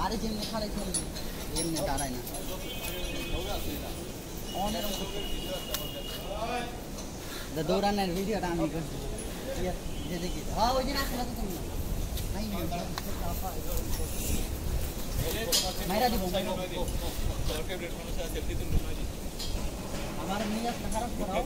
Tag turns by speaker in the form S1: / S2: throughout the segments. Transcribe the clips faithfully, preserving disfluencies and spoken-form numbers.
S1: আরে যেমনি খাড়াই চলে এমনি দাঁড়ায় না অনেক দৌড়ানোর ভিডিওটা আমি করছি যে দেখি হ্যাঁ ওই দিন আসলে তো তুমি মাইরা দিব আমার মেজাজ খারাপ করাও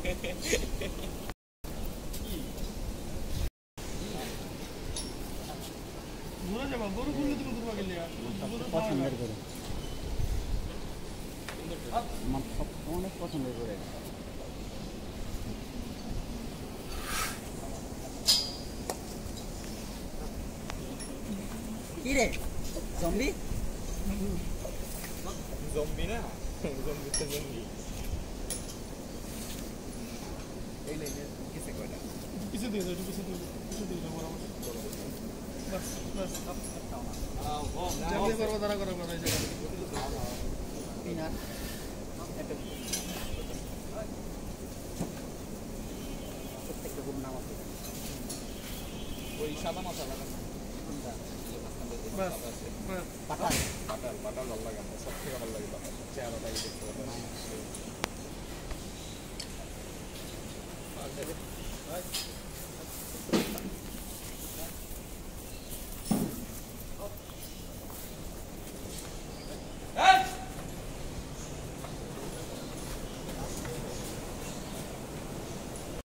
S1: ঘুরে যাবা গরু ঘুরলে তুমি ঘুরবা গেলে পছন্দের করে আমার সব অনেক পছন্দের করে কি রে জম্বি
S2: জম্বি না জম্বি তো জম্বি এই নে কিসে কয়টা কিছু দিয়ে দাও কিছু দিয়ে কিছু দিয়ে দাও বরাবর বাস বাস আপ দাও না আও ও জলদি করব দাঁড়া করব না এই জায়গা পিনা এটা প্রত্যেকটা গুণ নাম আছে ওই সাদা মশলা না বাস বাস পাটাল পাটাল পাটাল ভালো লাগে আমার সবথেকে ভালো লাগে পাটাল চেহারাটা এই দেখতে পাচ্ছেন